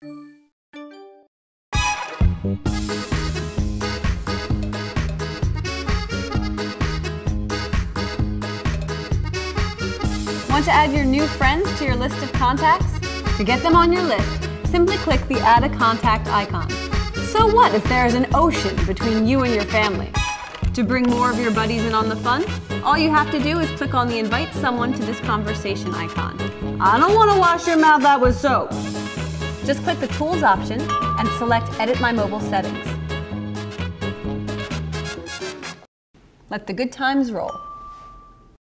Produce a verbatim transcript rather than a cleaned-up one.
Want to add your new friends to your list of contacts? To get them on your list, simply click the Add a Contact icon. So what if there is an ocean between you and your family? To bring more of your buddies in on the fun, all you have to do is click on the Invite Someone to this conversation icon. I don't want to wash your mouth out with soap. Just click the Tools option and select Edit My Mobile Settings. Let the good times roll.